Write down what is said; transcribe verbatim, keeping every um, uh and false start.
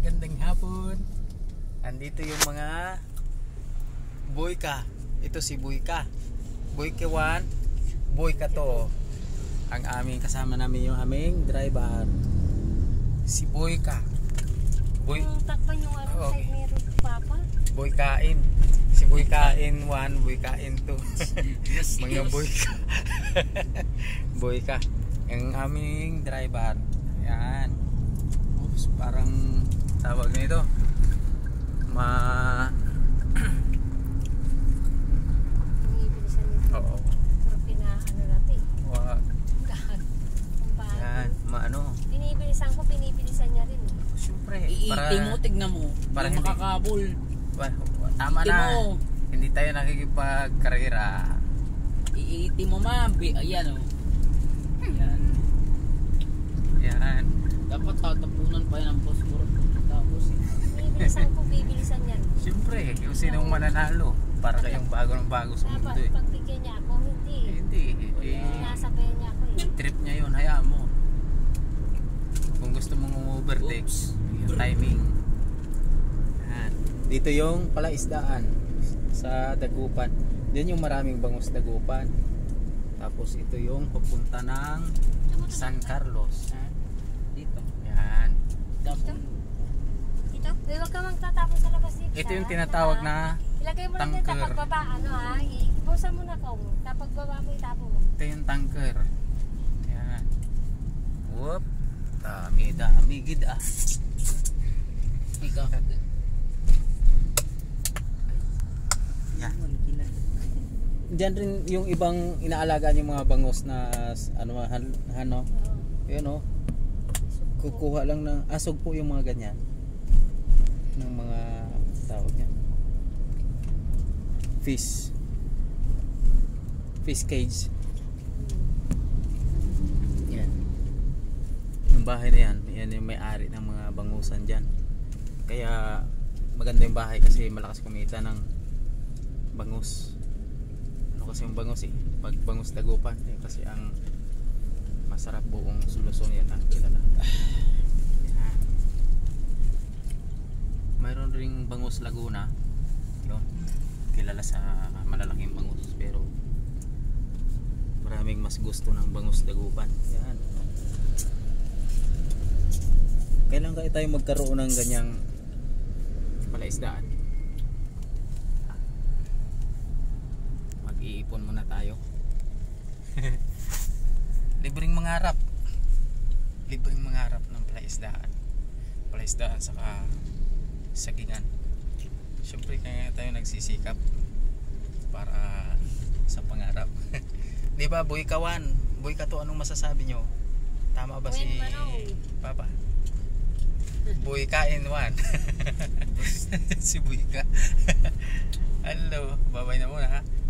magandang hapon. Andito yung mga Boyka. Ito si Boyka. Boyka one, Boyka two. Ang aming kasama namin yung aming driver. Si Boyka. Boy Yung takpan yung ano, Okay. side mirror ko, Papa. Boykain. Si Boykain one, Boykain two. Mga Boyka. Boyka. Ang aming driver. Yan. Oops, parang tawag nito. Ma Pinibilisan nito. Oo. Pero pinaano natin. Wag. Gahan. Ang bago. Yan, maano. Binibilisan ko, binibilisan niya rin. eh. Siyempre, Iiti mo, tignan mo. para Hindi hindi- makakabol. Ba- tama Iiti na. mo. Hindi tayo nakikipagkarera. Iiti mo, ma. Bi- Ayan, oh. Yan. Yan. Dapat tatapunan pa yan ang phosphor. Tapos, Binibilisan ko, bibilisan niya. Siyempre, kung sinong mananalo. Para kayong bago ng bago sa mundo Dapat eh. pagbigyan niya ako, hindi. Eh, Hindi. Eh, Sinasabayan niya ako eh. trip niya yun, hayaan mo. Kung gusto mong overtake, Oops. yung timing. Yan. Dito yung palaisdaan sa Dagupan. Diyan yung maraming bangus Dagupan. Tapos ito yung papunta ng San Carlos. ah, dito. Yan. Tapos, Ito? Eh, huwag ka magtatapon sa labas dito. Ito yung ha? tinatawag Ha? na Ilagay mo lang dito tanker. kapag baba, ano ha? I- Ibusan mo na ko. Kapag baba mo, itapo mo. ito yung tanker. Yan. Whoop. Dami, dami gid ah. ikaw. Yan. Diyan rin yung ibang inaalagaan yung mga bangus na ano han- ano. Oo. Yun oh. Kukuha lang ng asog po yung mga ganyan. Ng mga tawag niya. Fish. Fish cage. Yan. Yung bahay na yan, yan yung may-ari ng mga bangusan dyan. Kaya maganda yung bahay kasi malakas kumita ng bangus. Ano kasi yung bangus eh? Pag bangus Dagupan eh, kasi ang masarap buong Sulusong yan ang kilala. Yan. Mayroon ring bangus Laguna. Yun. Kilala sa malalaking bangus pero maraming mas gusto ng bangus Dagupan. Yan. Kailan kaya tayo magkaroon ng ganyang palaisdaan? Mag-iipon muna tayo. Libreng mangarap. Libreng mangarap ng palaisdaan. Palaisdaan saka sagingan. Siyempre kaya tayo nagsisikap para sa pangarap. Di ba, Boyka one, Boyka two, anong masasabi nyo? Tama ba si When manong? Papa? Boykain one. Si Boyka. Hello, babay na muna ha.